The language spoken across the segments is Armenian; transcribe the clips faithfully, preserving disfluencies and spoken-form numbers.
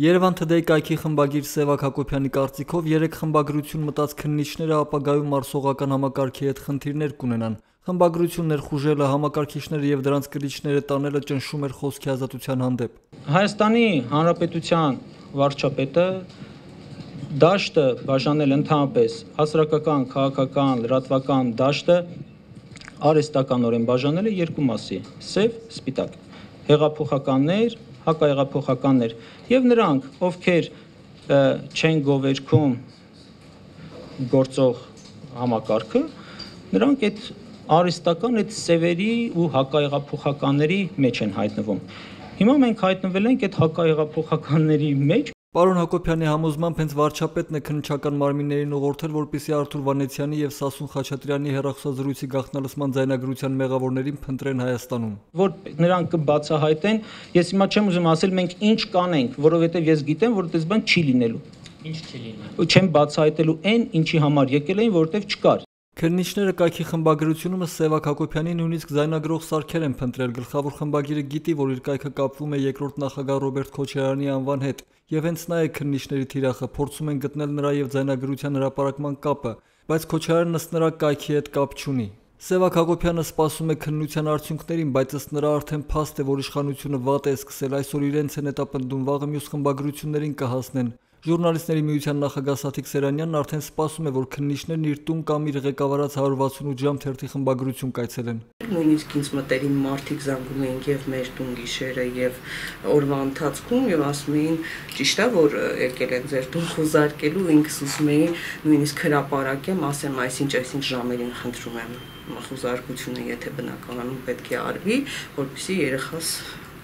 Երևան Today կայքի խմբագիր Սևակ Հակոբյանի կարծիքով երեք խմբագրություն մտած քննիչները ապագայում մարսողական համակարգի հետ խնդիրներ կունենան։ Խմբագրություն ներխուժելը, համակարգիչները եւ դրանց կրիչները տանելը ճնշում էր խոսքի ազատության հանդեպ։ Հայաստանի Հանրապետության վարչապետը դաշտը բաժանել ընդհանրապես հասարակական, քաղաքական, լրատվական դաշտը արհեստականորեն բաժանել է երկու մասի՝ սև, սպիտակ, հեղափոխականներ, հակահեղափոխականներ եւ նրանք, ովքեր չեն գովերքում գործող համակարգը, նրանք այդ արհեստական այդ սևերի ու հակահեղափոխականների մեջ են հայտնվում։ Հիմա մենք հայտնվել ենք այդ հակահեղափոխականների մեջ։ Պարոն Հակոբյանի համոզմամբ հենց վարչապետն է քննչական մարմիններին ուղղորդել, որպեսզի Արթուր Վանեցյանի եւ Սասուն Խաչատրյանի հեռախոսազրույցի գաղտնալսման ձայնագրության մեղավորներին փնտրեն Հայաստանում։ Որ նրանք կբացահայտեն, ես հիմա չեմ ուզում ասել մենք ինչ կանենք, որովհետեւ ես գիտեմ, որ այդպես բան չի լինելու։ Ինչ չի լինելու։ Չեմ բացահայտելու այն, ինչի համար եկել էին, որովհետեւ չկար։ Քննիչները կայքի խմբագրությունումը Սևակ Հակոբյանի նույնիսկ ձայնագրող սարքեր են փնտրել։ Գլխավոր խմբագիրը գիտի, որ իր կայքը կապվում է երկրորդ նախագահ Ռոբերտ Քոչարյանի անվան հետ, եւ հենց նա է քննիչների թիրախը, փորձում են գտնել նրա եւ ձայնագրության հրապարակման կապը, բայց Քոչարյանն ըստ նրա կայքի հետ կապ չունի։ Սևակ Հակոբյանը սպասում է քննության արդյունքներին, բայց ըստ նրա արդեն փաստ է, որ իշխանությունը վատ է սկսել, այսօր իրենց են հետապնդում, վաղը մյուս խմբագրություններին կհասնեն։ Ժուրնալիստների միության նախագահ Սաթիկ Սերանյանն արդեն սպասում է, որ քննիչներն իր տուն կամ իր ղեկավարած հարյուր վաթսունութ ժամ թերթի խմբագրություն կայցելեն։ Նույնիսկ ինձ մտերիմ մարդիկ զանգում էին եւ մեր տուն գիշերը եւ օրվա ընթացքում եւ ասում էին ճիշտ է որ եկել են ձեր տուն խոզարկելու, ինքս ուզում էի նույնիսկ հրապարակեմ, ասեմ այսինչ այսինչ ժամերին խնդրում եմ խոզարկությունը եթե բնականում պետք է արվի, որպեսզի երեխաս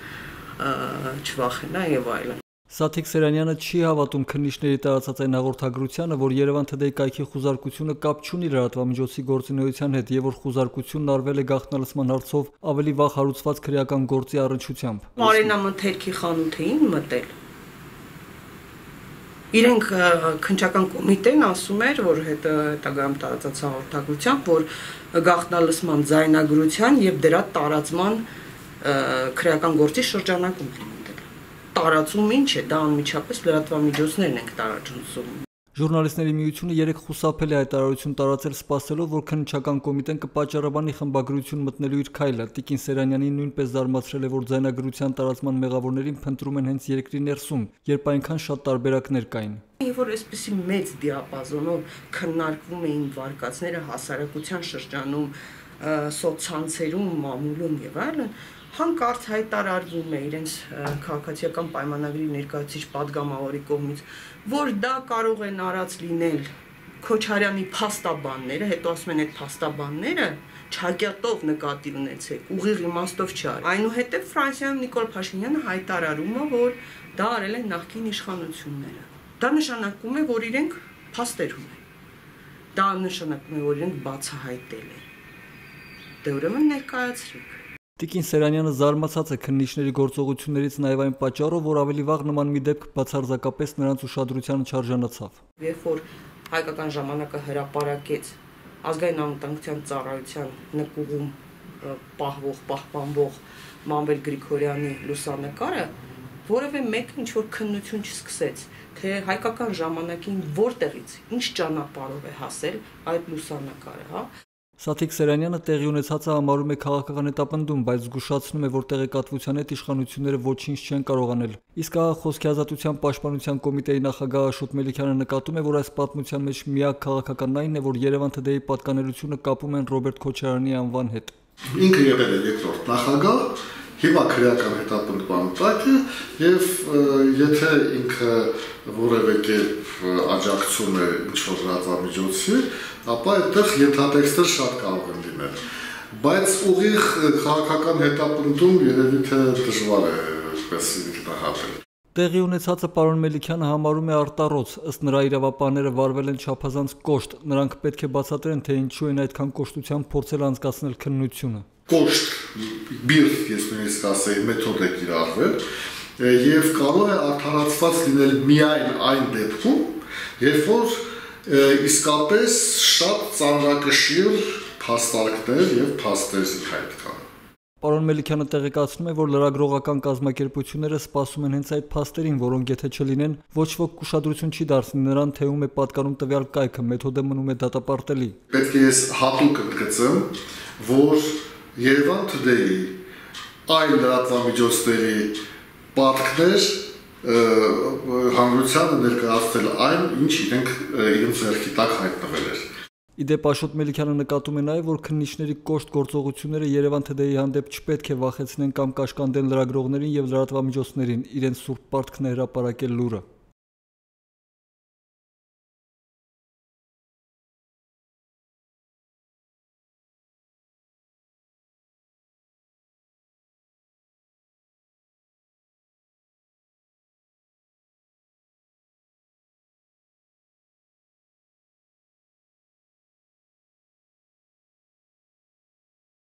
չվախենա եւ այլն։ Սաթիկ Սերանյանը չի հավատում քննիչների տարածած այն հաղորդագրությանը, որ Երևան Today կայքի խուզարկությունը կապ չունի լրատվամիջոցի գործունեության հետ եւ որ խուզարկությունն արվել է գաղտնալսման հարցով ավելի վաղ հարուցված քրեական գործի առնչությամբ։ Մարենամթերքի խանութ էին մտել։ Իրենք քննչական կոմիտեն ասում էր, որ հետո հետագայում տարածած հաղորդագրությամբ, որ գաղտնալսման ձայնագրության եւ դրա տարածման քրեական գործի շրջանակում լինի։ Տարածում ինչ է, դա անմիջապես լրատվամիջոցներն ենք տարածում։ Ժուրնալիստների միությունը երեք խուսափել է հայտարարություն տարածել, սպասելով, որ քննչական կոմիտեն կպատճառաբանի խմբագրություն մտնելու իր քայլը։ Տիկին Սերանյանին նույնպես զարմացրել է, որ ձայնագրության տարածման մեղավորներին փնտրում են հենց երկրի ներսում, երբ այնքան շատ տարբերակներ կային։ Որ այսպեսի մեծ դիապազոնով քննարկվում էին վարկածները հասարակության շրջանում, սոցցանցերում, մամուլում եւ այլն, հանկարծ հայտարարվում է իրենց քաղաքացիական պայմանագրի ներկայացուցիչ падգամավորի կողմից, որ դա կարող են արած լինել Քոչարյանի փաստաբանները, հետո ասում են այդ փաստաբանները չհագյատով նկատի ունեցեք, ուղիղ իմաստով չար։ Այնուհետև Ֆրանսիայում Նիկոլ Փաշինյանը հայտարարում է, որ դա արել են նախկին իշխանությունները։ Դա նշանակում է, որ իրենք փաստեր ունեն։ Դա նշանակում է, որ իրենք բացահայտել են։ Դե ուրեմն ներկայացրեք։ Տիկին Սերանյանը զարմացած է քննիչների գործողություններից նաև այն պատճառով, որ ավելի վաղ նման մի դեպք բացարձակապես նրանց ուշադրությանը չարժանացավ։ Երբ որ հայկական ժամանակը հրապարակեց ազգային անվտանգության ծառայության նկուղում պահվող, պահպանվող Մանվել Գրիգորյանի լուսանկարը, որևէ մեկը ինչ որ քննություն չսկսեց, թե հայկական ժամանակին որտեղից, ինչ ճանապարհով է հասել այդ լուսանկարը, հա։ Սաթիկ Սերանյանը տեղի ունեցածը համարում է քաղաքական հետապնդում, բայց զգուշացնում է, որ տեղեկատվության հետ իշխանությունները ոչինչ չեն կարող անել։ Իսկ ահա Խոսքի ազատության պաշտպանության կոմիտեի նախագահ Աշոտ Մելիքյանը նկատում է, որ այս պատմության մեջ միակ քաղաքականն այն է, որ Երևան Today-ի պատկանելությունը կապում են Ռոբերտ Քոչարյանի անվան հետ։ Ինքը եղել է երկրորդ նախագահ, հիմա քրեական հետապնդման տակ է եւ եթե ինքը որևէ կերպ աջակցում է ինչ-որ լրատվամիջոցի, ապա այդտեղ ենթատեքստեր շատ կարող են լինել, բայց ուղիղ քաղաքական հետապնդում երևի թե դժվար է այսպես գնահատել։ Տեղի ունեցածը պարոն Մելիքյանը համարում է արտառոց, ըստ նրա իրավապահները վարվել են չափազանց կոշտ, նրանք պետք է բացատրեն, թե ինչու են այդքան կոշտությամբ փորձել անցկացնել քննությունը։ Կոշտ, բիրտ, ես նույնիսկ ասեի, մեթոդ է կիրառվել եւ կարող է արդարացված լինել միայն այն դեպքում, երբ որ իսկապես շատ ծանրակշիռ փաստարկներ եւ փաստեր հայտ կան։ Պարոն Մելիքյանը տեղեկացնում է, որ լրագրողական կազմակերպությունները սպասում են հենց այդ փաստերին, որոնք եթե չլինեն, ոչ ոք ուշադրություն չի դարձնի նրան, թե ում է պատկանում տվյալ կայքը, մեթոդը մնում է դատապարտելի։ Պետք է ես հատուկ ընդգծեմ, որ Yerevan Today-ի այլ լրատվամիջոցների պատկներ հանրությանը ներկայացնել այն, ինչ իրենք իրենց ձեռքի տակ հայտնվել էր։ Իդեպ Աշոտ Մելիքյանը նկատում է նաև, որ քննիչների կոշտ գործողությունները Yerevan Today-ի հանդեպ չպետք է վախեցնեն կամ կաշկանդեն լրագրողներին եւ լրատվամիջոցներին իրենց սուրբ պարտքն է հրապարակել լուրը։